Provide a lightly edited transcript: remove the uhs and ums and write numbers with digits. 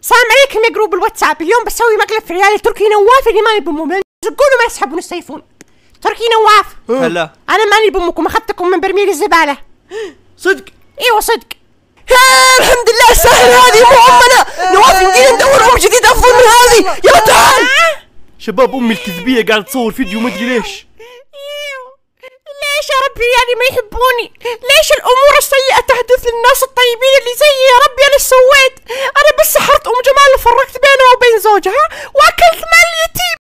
سلام عليكم يا جروب الواتساب. اليوم بسوي مقلب في عيال تركي نواف اللي ماني بامهم، يزقون وما يسحبون السيفون. تركي نواف هلا، انا ماني بامكم، اخذتكم من برميل الزباله. صدق؟ ايوه صدق. الحمد لله سهل، هذه مو امنا. نواف يمدينا ندور ام جديد افضل من هذه. يلا تعال. شباب امي الكذبيه قاعد تصور فيديو ما ادري ليش. ليش يا ربي يعني ما يحبوني؟ ليش الامور السيئه تحدث للناس الطيبين اللي زيي؟ يا ربي انا سويت؟ انا بس سحرت ام جمال وفرقت بينها وبين زوجها واكلت مال اليتيم.